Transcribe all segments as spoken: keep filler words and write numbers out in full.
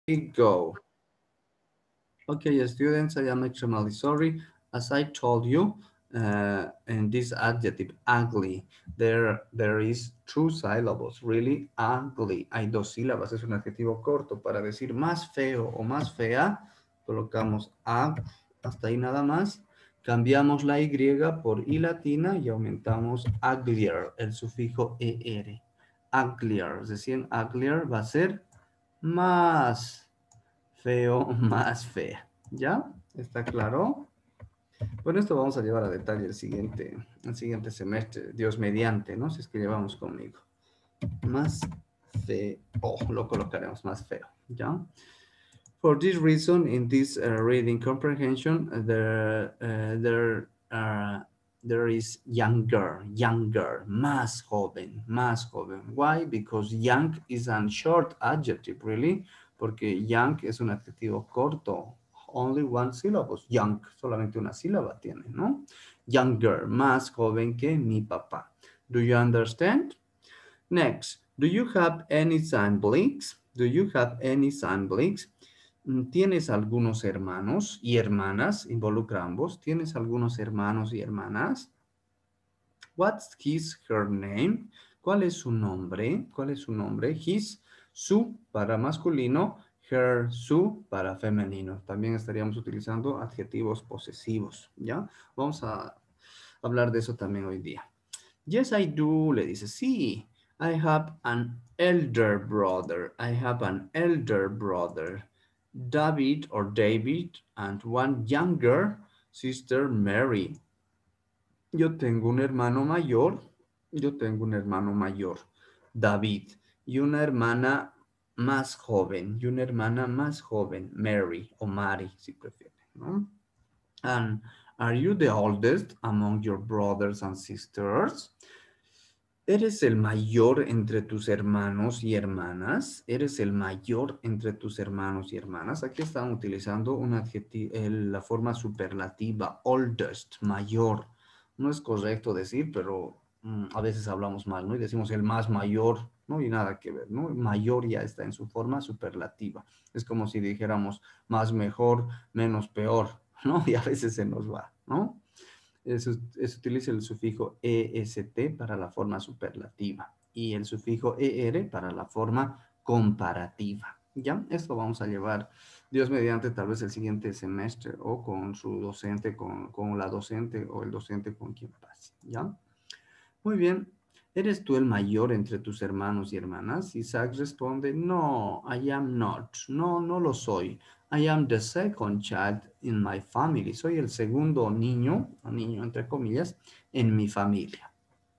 go. Okay, students, I am extremely sorry. As I told you, uh, in this adjective, ugly, there, there is two syllables, really ugly. Hay dos sílabas, es un adjetivo corto. Para decir más feo o más fea, colocamos ag, hasta ahí nada más. Cambiamos la Y por I latina y aumentamos uglier, el sufijo er. Uglier, es decir, uglier va a ser más feo, más fea. ¿Ya? ¿Está claro? Bueno, esto vamos a llevar a detalle el siguiente, el siguiente semestre, Dios mediante, ¿no? Si es que llevamos conmigo. Más feo, lo colocaremos más feo, ¿ya? For this reason, in this uh, reading comprehension, uh, there, uh, there, uh, there is younger, younger, más joven, más joven. Why? Because young is a short adjective, really, porque young es un adjetivo corto, only one syllable, young, solamente una sílaba tiene, ¿no? Younger, más joven que mi papá. Do you understand? Next, do you have any siblings? Do you have any siblings? ¿Tienes algunos hermanos y hermanas? Involucra ambos. ¿Tienes algunos hermanos y hermanas? What's his, her name? ¿Cuál es su nombre? ¿Cuál es su nombre? His, su para masculino, her, su para femenino. También estaríamos utilizando adjetivos posesivos, ¿ya? Vamos a hablar de eso también hoy día. Yes, I do, le dice, sí. I have an elder brother. I have an elder brother. David or David and one younger sister, Mary. Yo tengo un hermano mayor, yo tengo un hermano mayor, David, y una hermana más joven, y una hermana más joven, Mary o Mary, si prefieren, ¿no? And are you the oldest among your brothers and sisters? ¿Eres el mayor entre tus hermanos y hermanas? ¿Eres el mayor entre tus hermanos y hermanas? Aquí están utilizando un adjetivo, la forma superlativa, oldest, mayor. No es correcto decir, pero mm, a veces hablamos mal, ¿no? Y decimos el más mayor, ¿no? Y nada que ver, ¿no? Mayor ya está en su forma superlativa. Es como si dijéramos más mejor, menos peor, ¿no? Y a veces se nos va, ¿no? Se utiliza el sufijo est para la forma superlativa y el sufijo er para la forma comparativa. ¿Ya? Esto vamos a llevar, Dios mediante, tal vez el siguiente semestre o con su docente, con, con la docente o el docente con quien pase. ¿Ya? Muy bien. ¿Eres tú el mayor entre tus hermanos y hermanas? Isaac responde, no, I am not. No, no lo soy. I am the second child in my family. Soy el segundo niño, o niño entre comillas, en mi familia.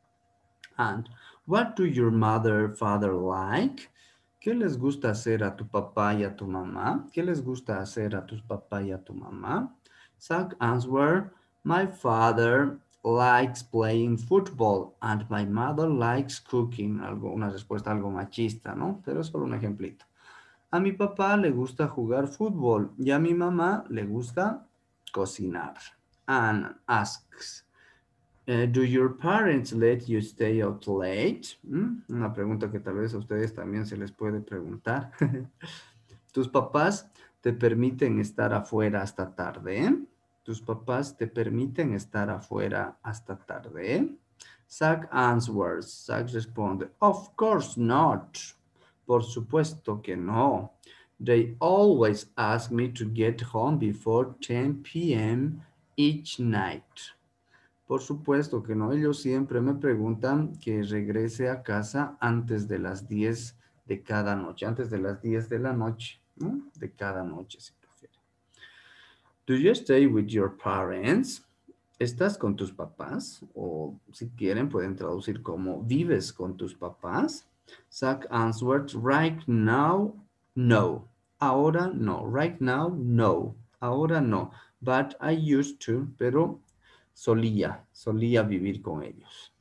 And what do your mother, father like? ¿Qué les gusta hacer a tu papá y a tu mamá? ¿Qué les gusta hacer a tus papá y a tu mamá? Zach answered, my father likes playing football and my mother likes cooking. Algo, una respuesta algo machista, ¿no? Pero es solo un ejemplito. A mi papá le gusta jugar fútbol y a mi mamá le gusta cocinar. Anne asks, uh, do your parents let you stay out late? ¿Mm? Una pregunta que tal vez a ustedes también se les puede preguntar. ¿Tus papás te permiten estar afuera hasta tarde? ¿Tus papás te permiten estar afuera hasta tarde? Zach answers. Zach responde, of course not. Por supuesto que no. They always ask me to get home before ten p m each night. Por supuesto que no. Ellos siempre me preguntan que regrese a casa antes de las diez de cada noche. Antes de las diez de la noche, ¿no? De cada noche, si prefiere. Do you stay with your parents? ¿Estás con tus papás? O si quieren pueden traducir como ¿vives con tus papás? Zach answered, right now, no. Ahora no. Right now, no. Ahora no. But I used to, pero solía, solía vivir con ellos.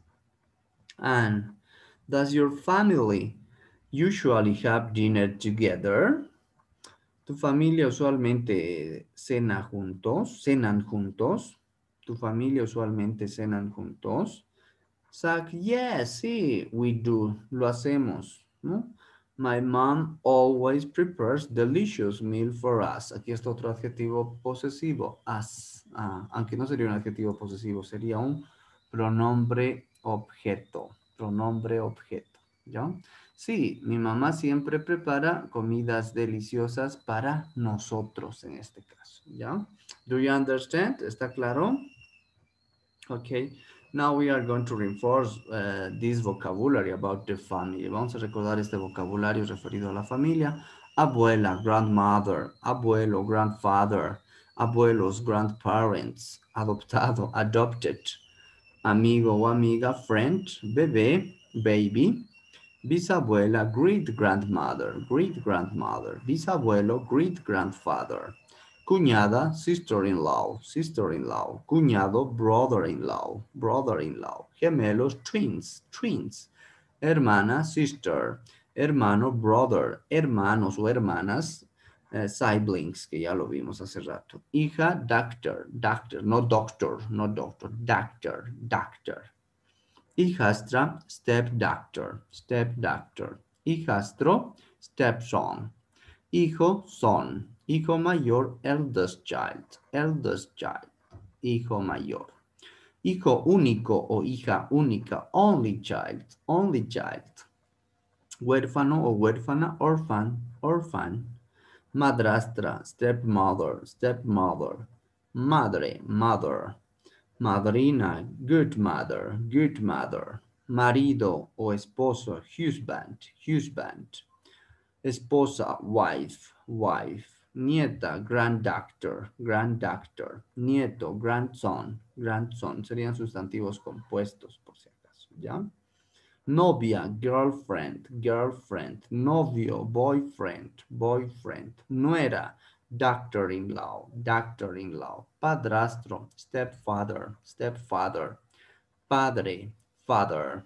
And does your family usually have dinner together? ¿Tu familia usualmente cena juntos? ¿Cenan juntos? ¿Tu familia usualmente cenan juntos? Zach, yes, sí, we do, lo hacemos, ¿no? My mom always prepares delicious meal for us. Aquí está otro adjetivo posesivo, as. Ah, aunque no sería un adjetivo posesivo, sería un pronombre objeto. Pronombre objeto. ¿Ya? Sí, mi mamá siempre prepara comidas deliciosas para nosotros en este caso. ¿Ya? Do you understand? ¿Está claro? Okay, now we are going to reinforce uh, this vocabulary about the family. Vamos a recordar este vocabulario referido a la familia. Abuela, grandmother, abuelo, grandfather, abuelos, grandparents, adoptado, adopted, amigo o amiga, friend, bebé, baby, bisabuela, great grandmother, great grandmother, bisabuelo, great grandfather. Cuñada, sister-in-law, sister-in-law. Cuñado, brother-in-law, brother-in-law. Gemelos, twins, twins. Hermana, sister. Hermano, brother. Hermanos o hermanas, eh, siblings, que ya lo vimos hace rato. Hija, doctor, doctor, no doctor, no doctor, doctor, doctor. Hijastra, stepdaughter, stepdaughter. Hijastro, stepson. Hijo, son. Hijo mayor, eldest child, eldest child. Hijo mayor. Hijo único o hija única, only child, only child. Huérfano o huérfana, orphan, orphan. Madrastra, stepmother, stepmother. Madre, mother. Madrina, good mother, good mother. Marido o esposo, husband, husband. Esposa, wife, wife. Nieta, granddaughter, granddaughter. Nieto, grandson, grandson. Serían sustantivos compuestos, por si acaso, ¿ya? Novia, girlfriend, girlfriend. Novio, boyfriend, boyfriend. Nuera, doctor-in-law, doctor-in-law. Padrastro, stepfather, stepfather. Padre, father.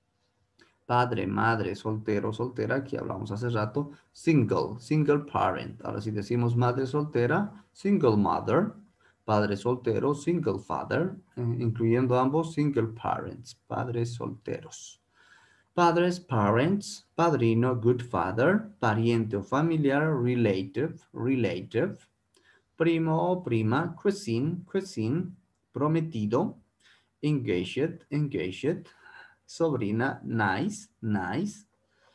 Padre, madre, soltero, soltera, aquí hablamos hace rato. Single, single parent. Ahora si decimos madre soltera, single mother. Padre soltero, single father, eh, incluyendo ambos single parents, padres solteros. Padres, parents, padrino, good father, pariente o familiar, relative, relative, primo o prima, cuisine, cuisine, prometido, engaged, engaged, sobrina, nice, nice,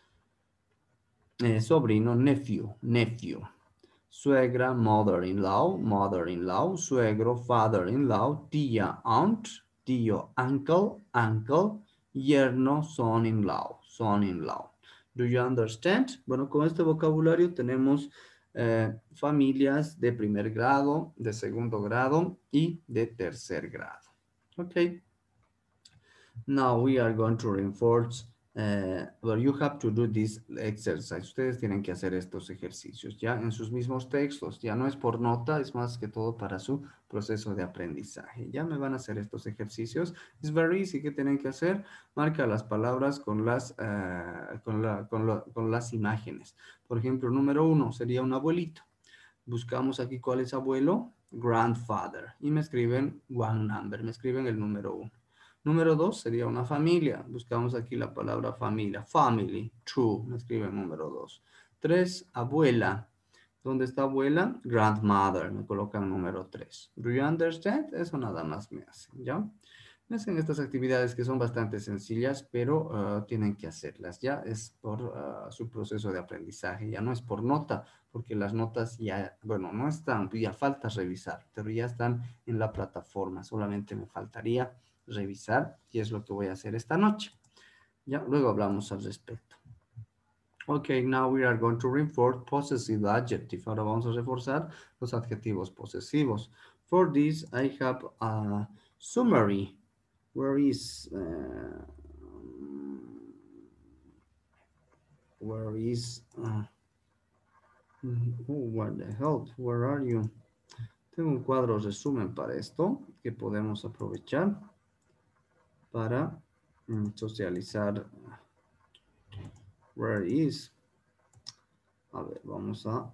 eh, sobrino, nephew, nephew, suegra, mother-in-law, mother-in-law, suegro, father-in-law, tía, aunt, tío, uncle, uncle, yerno, son-in-law, son-in-law. Do you understand? Bueno, con este vocabulario tenemos eh, familias de primer grado, de segundo grado y de tercer grado. Ok. Now we are going to reinforce, uh, well, you have to do this exercise. Ustedes tienen que hacer estos ejercicios ya en sus mismos textos. Ya no es por nota, es más que todo para su proceso de aprendizaje. Ya me van a hacer estos ejercicios. Es very easy. ¿Qué tienen que hacer? Marca las palabras con las, uh, con, la, con, la, con las imágenes. Por ejemplo, número uno sería un abuelito. Buscamos aquí cuál es abuelo, grandfather. Y me escriben one number, me escriben el número uno. Número dos sería una familia. Buscamos aquí la palabra familia. Family, true. Me escriben número dos. Tres, abuela. ¿Dónde está abuela? Grandmother. Me colocan número tres. Do you understand? Eso nada más me hacen, ¿ya? Me hacen estas actividades que son bastante sencillas, pero uh, tienen que hacerlas. Ya es por uh, su proceso de aprendizaje. Ya no es por nota, porque las notas ya, bueno, no están, ya falta revisar, pero ya están en la plataforma. Solamente me faltaría revisar y es lo que voy a hacer esta noche. Ya, luego hablamos al respecto. Okay, now we are going to reinforce possessive adjective. Ahora vamos a reforzar los adjetivos posesivos. For this, I have a summary. Where is... Uh, where is... Uh, oh, what the hell? Where are you? Tengo un cuadro resumen para esto que podemos aprovechar para mm, socializar. Where is? A ver, vamos a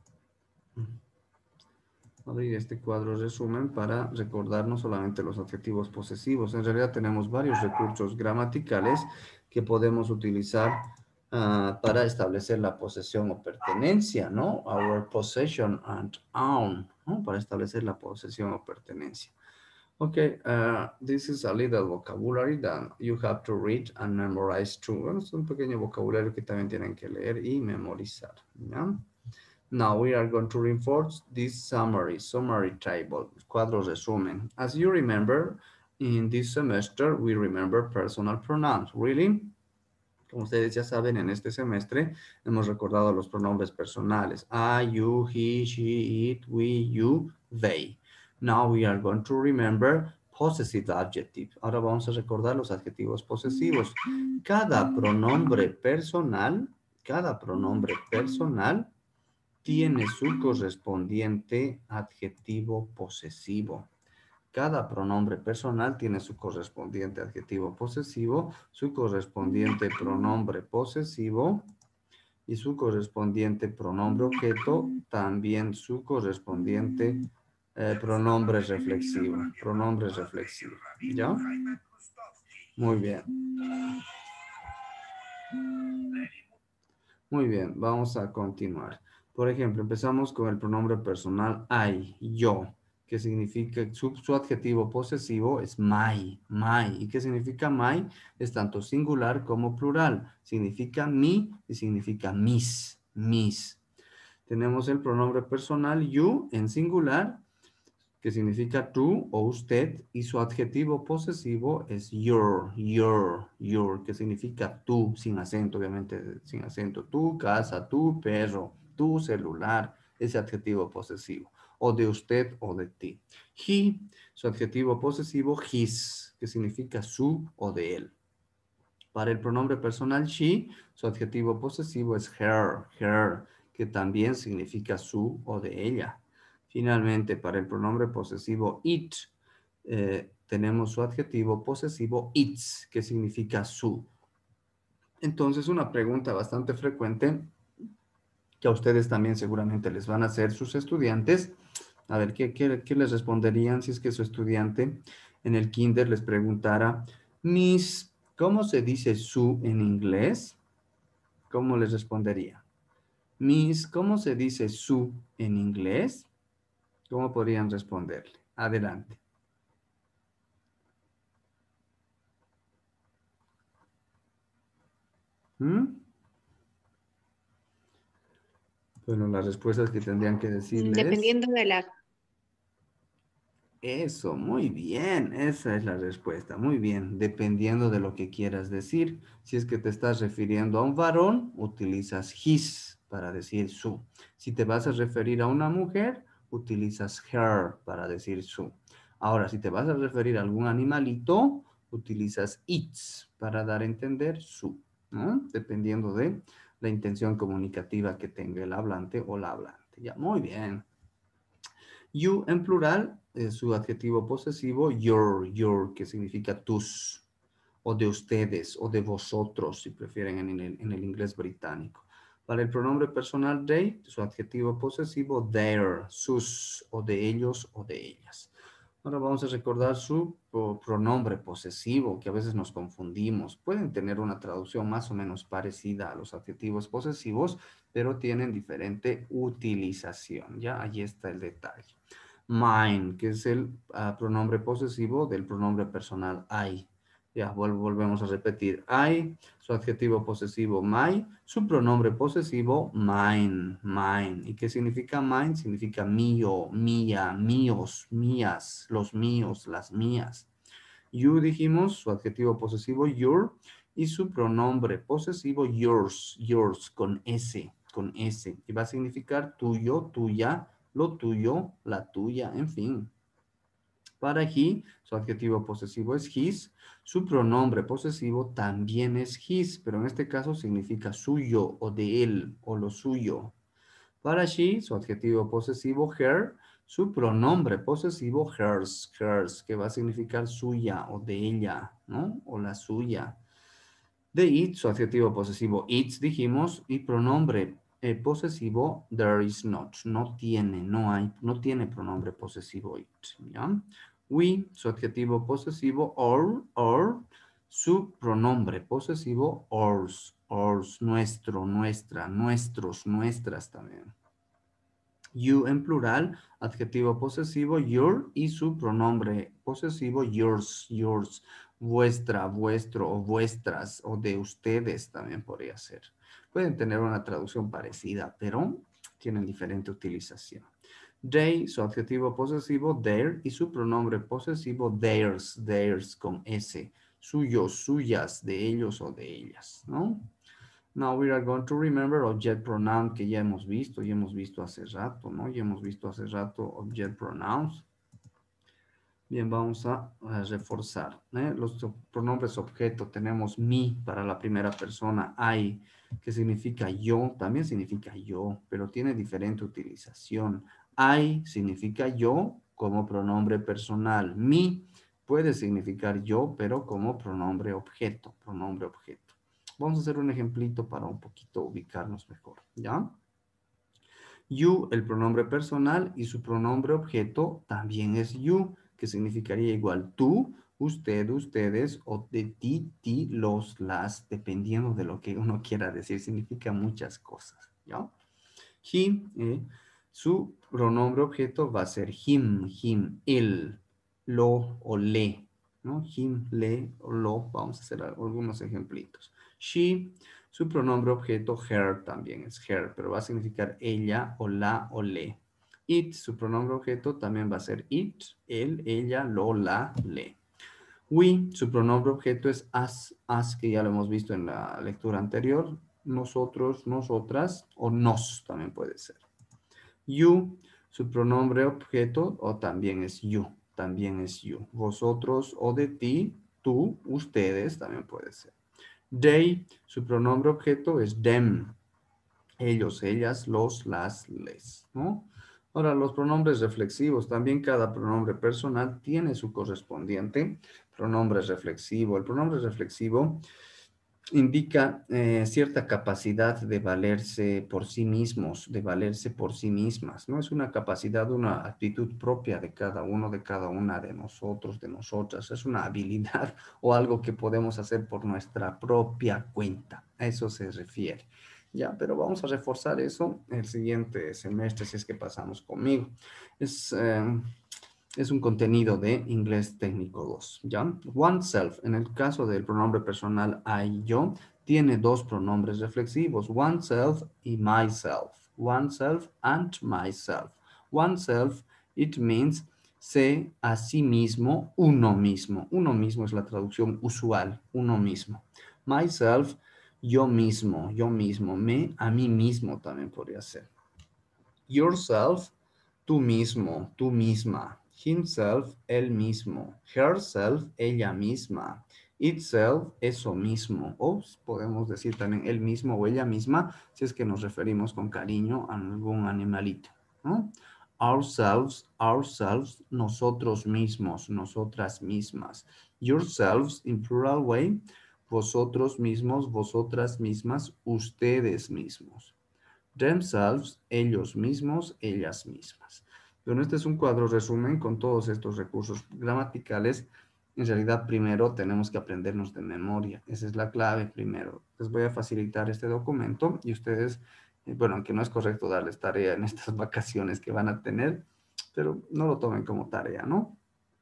abrir este cuadro resumen para recordar no solamente los adjetivos posesivos. En realidad tenemos varios recursos gramaticales que podemos utilizar uh, para establecer la posesión o pertenencia, ¿no? Our possession and own, ¿no? Para establecer la posesión o pertenencia. Okay, uh, this is a little vocabulary that you have to read and memorize too. Bueno, es un pequeño vocabulario que también tienen que leer y memorizar, ¿ya? Now we are going to reinforce this summary, summary table, cuadro resumen. As you remember, in this semester, we remember personal pronouns. Really? Como ustedes ya saben, en este semestre hemos recordado los pronombres personales. I, you, he, she, it, we, you, they. Now we are going to remember possessive adjective. Ahora vamos a recordar los adjetivos posesivos. Cada pronombre personal, cada pronombre personal tiene su correspondiente adjetivo posesivo. Cada pronombre personal tiene su correspondiente adjetivo posesivo, su correspondiente pronombre posesivo y su correspondiente pronombre objeto, también su correspondiente eh, pronombre reflexivo. Pronombre reflexivo. ¿Ya? Muy bien. Muy bien, vamos a continuar. Por ejemplo, empezamos con el pronombre personal I, yo, que significa, su, su adjetivo posesivo es my, my. ¿Y qué significa my? Es tanto singular como plural. Significa mi y significa mis, mis. Tenemos el pronombre personal you en singular, que significa tú o usted, y su adjetivo posesivo es your, your, your, que significa tú, sin acento, obviamente, sin acento. Tu casa, tu perro, tu celular, ese adjetivo posesivo. O de usted o de ti. He, su adjetivo posesivo, his, que significa su o de él. Para el pronombre personal she, su adjetivo posesivo es her, her, que también significa su o de ella. Finalmente, para el pronombre posesivo it, eh, tenemos su adjetivo posesivo its, que significa su. Entonces, una pregunta bastante frecuente que a ustedes también seguramente les van a hacer sus estudiantes. A ver, ¿qué, qué, qué les responderían si es que su estudiante en el kinder les preguntara, Miss, ¿cómo se dice su en inglés? ¿Cómo les respondería? Miss, ¿cómo se dice su en inglés? ¿Cómo podrían responderle? Adelante. ¿Mm? Bueno, las respuestas que tendrían que decirles. Dependiendo de la... Eso, muy bien, esa es la respuesta, muy bien, dependiendo de lo que quieras decir. Si es que te estás refiriendo a un varón, utilizas his para decir su. Si te vas a referir a una mujer, utilizas her para decir su. Ahora, si te vas a referir a algún animalito, utilizas its para dar a entender su, ¿no? Dependiendo de la intención comunicativa que tenga el hablante o la hablante. Ya, muy bien. You en plural, eh, su adjetivo posesivo, your, your, que significa tus, o de ustedes, o de vosotros, si prefieren en el, en el inglés británico. Para el pronombre personal they, su adjetivo posesivo, their, sus, o de ellos, o de ellas. Ahora vamos a recordar su pronombre posesivo, que a veces nos confundimos. Pueden tener una traducción más o menos parecida a los adjetivos posesivos, pero tienen diferente utilización. Ya, ahí está el detalle. Mine, que es el uh, pronombre posesivo del pronombre personal I. Ya, vol volvemos a repetir. I, su adjetivo posesivo my, su pronombre posesivo mine, mine. ¿Y qué significa mine? Significa mío, mía, míos, mías, los míos, las mías. You dijimos, su adjetivo posesivo your y su pronombre posesivo yours, yours, con S, con S. Y va a significar tuyo, tuya, lo tuyo, la tuya, en fin. Para he, su adjetivo posesivo es his, su pronombre posesivo también es his, pero en este caso significa suyo o de él o lo suyo. Para she, su adjetivo posesivo her, su pronombre posesivo hers, hers, que va a significar suya o de ella, ¿no? O la suya. De it, su adjetivo posesivo its, dijimos, y pronombre eh, posesivo there is not, no tiene, no hay, no tiene pronombre posesivo it, ¿ya? We, su adjetivo posesivo or, or, Su pronombre posesivo, ours, ours, nuestro, nuestra, nuestros, nuestras también. You en plural, adjetivo posesivo, your y su pronombre posesivo, yours, yours, vuestra, vuestro o vuestras o de ustedes también podría ser. Pueden tener una traducción parecida, pero tienen diferente utilización. They, su adjetivo posesivo, their y su pronombre posesivo, theirs, theirs con S, suyos, suyas, de ellos o de ellas, ¿no? Now we are going to remember object pronoun que ya hemos visto, ya hemos visto hace rato, ¿no? Ya hemos visto hace rato object pronouns. Bien, vamos a, a reforzar, ¿eh? Los pronombres objeto. Tenemos me para la primera persona, I, que significa yo, también significa yo, pero tiene diferente utilización. I significa yo como pronombre personal. Me puede significar yo, pero como pronombre objeto, pronombre objeto. Vamos a hacer un ejemplito para un poquito ubicarnos mejor, ¿ya? You, el pronombre personal, y su pronombre objeto también es you, que significaría igual tú, usted, ustedes, o de ti, ti, los, las, dependiendo de lo que uno quiera decir, significa muchas cosas, ¿ya? He, eh, su pronombre objeto va a ser him, him, él, lo o le, ¿no? Him, le o lo, vamos a hacer algunos ejemplitos. She, su pronombre objeto, her también es her, pero va a significar ella o la o le. It, su pronombre objeto también va a ser it, él, ella, lo, la, le. We, su pronombre objeto es as, as, que ya lo hemos visto en la lectura anterior. Nosotros, nosotras o nos también puede ser. You, su pronombre objeto o también es you, también es you. Vosotros o de ti, tú, ustedes también puede ser. They, su pronombre objeto es them, ellos, ellas, los, las, les, ¿no? Ahora, los pronombres reflexivos, también cada pronombre personal tiene su correspondiente pronombre reflexivo. El pronombre reflexivo indica eh, cierta capacidad de valerse por sí mismos, de valerse por sí mismas, ¿no? Es una capacidad, una actitud propia de cada uno, de cada una de nosotros, de nosotras. Es una habilidad o algo que podemos hacer por nuestra propia cuenta. A eso se refiere. Ya, pero vamos a reforzar eso el siguiente semestre si es que pasamos conmigo. Es... Eh, es un contenido de inglés técnico dos, ¿ya? Oneself, en el caso del pronombre personal I, yo, tiene dos pronombres reflexivos, oneself y myself. Oneself and myself. Oneself, it means sé a sí mismo, uno mismo. Uno mismo es la traducción usual, uno mismo. Myself, yo mismo, yo mismo. Me, a mí mismo también podría ser. Yourself, tú mismo, tú misma. Himself, él mismo. Herself, ella misma. Itself, eso mismo. O podemos decir también él mismo o ella misma si es que nos referimos con cariño a algún animalito, ¿no? Ourselves, ourselves, nosotros mismos, nosotras mismas. Yourselves, in plural way, vosotros mismos, vosotras mismas, ustedes mismos. Themselves, ellos mismos, ellas mismas. Bueno, este es un cuadro resumen con todos estos recursos gramaticales. En realidad, primero tenemos que aprendernos de memoria. Esa es la clave primero. Les voy a facilitar este documento y ustedes, eh, bueno, aunque no es correcto darles tarea en estas vacaciones que van a tener, pero no lo tomen como tarea, ¿no?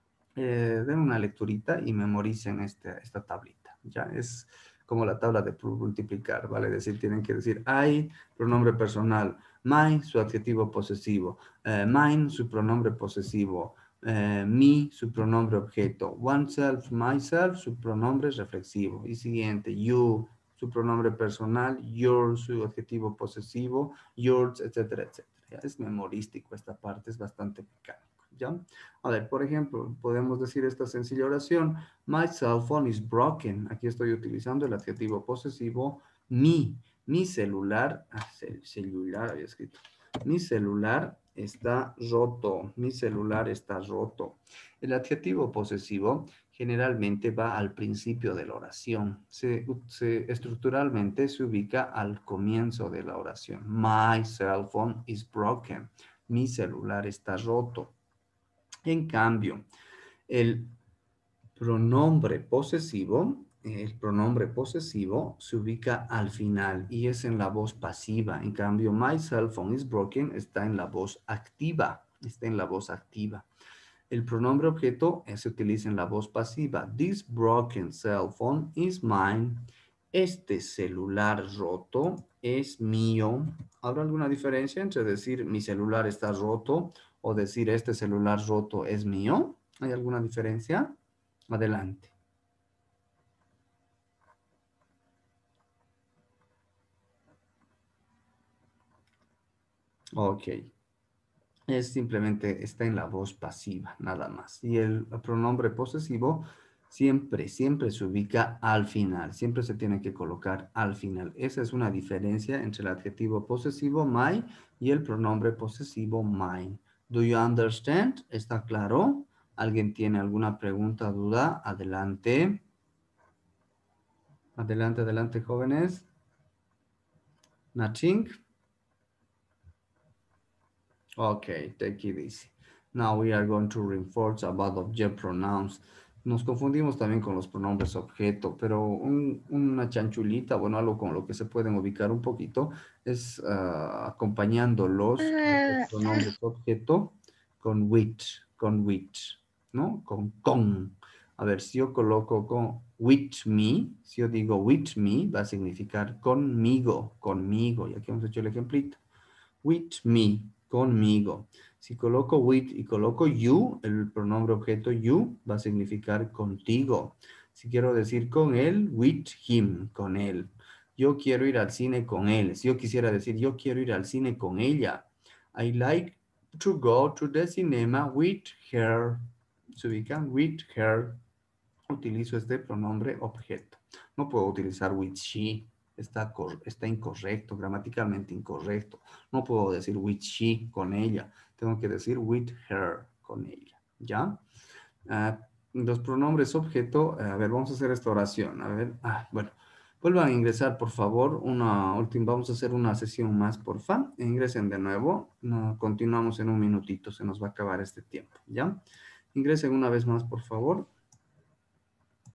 Eh, den una lecturita y memoricen este, esta tablita. Ya es como la tabla de multiplicar, ¿vale? Es decir, tienen que decir I, pronombre personal, my, su adjetivo posesivo, eh, mine, su pronombre posesivo, eh, me, su pronombre objeto, oneself, myself, su pronombre reflexivo. Y siguiente, you, su pronombre personal, your, su adjetivo posesivo, yours, etcétera, etcétera. Ya es memorístico esta parte, es bastante mecánico. ¿Ya? A ver, por ejemplo, podemos decir esta sencilla oración. My cell phone is broken. Aquí estoy utilizando el adjetivo posesivo mi. Mi celular, ah, celular había escrito. Mi celular está roto. Mi celular está roto. El adjetivo posesivo generalmente va al principio de la oración. Se, se, estructuralmente se ubica al comienzo de la oración. My cell phone is broken. Mi celular está roto. En cambio, el pronombre posesivo el pronombre posesivo se ubica al final y es en la voz pasiva. En cambio, my cell phone is broken está en la voz activa. Está en la voz activa. El pronombre objeto eh, se utiliza en la voz pasiva. This broken cell phone is mine. Este celular roto es mío. ¿Habrá alguna diferencia entre decir mi celular está roto o decir este celular roto es mío? ¿Hay alguna diferencia? Adelante. Ok. Es simplemente está en la voz pasiva, nada más. Y el pronombre posesivo siempre, siempre se ubica al final, siempre se tiene que colocar al final. Esa es una diferencia entre el adjetivo posesivo my y el pronombre posesivo mine. Do you understand? ¿Está claro? ¿Alguien tiene alguna pregunta, duda? Adelante. Adelante, adelante, jóvenes. Nothing. Okay, take it easy. Now we are going to reinforce about object pronouns. Nos confundimos también con los pronombres objeto, pero un- una chanchulita, bueno, algo con lo que se pueden ubicar un poquito, es ah, acompañando los, los pronombres objeto con which, con which, ¿no? Con con. A ver, si yo coloco con with me, si yo digo with me, va a significar conmigo, conmigo. Y aquí hemos hecho el ejemplito with me, conmigo. Si coloco with y coloco you, el pronombre objeto you va a significar contigo. Si quiero decir con él, with him, con él. Yo quiero ir al cine con él. Si yo quisiera decir yo quiero ir al cine con ella. I like to go to the cinema with her. Se ubican with her. Utilizo este pronombre objeto. No puedo utilizar with she. Está, está incorrecto, gramaticalmente incorrecto. No puedo decir with she con ella. Tengo que decir with her con ella. ¿Ya? Ah, los pronombres objeto. A ver, vamos a hacer esta oración. A ver, ah, bueno. Vuelvan a ingresar, por favor. Una última, vamos a hacer una sesión más, por favor. Ingresen de nuevo. No, continuamos en un minutito. Se nos va a acabar este tiempo. ¿Ya? Ingresen una vez más, por favor.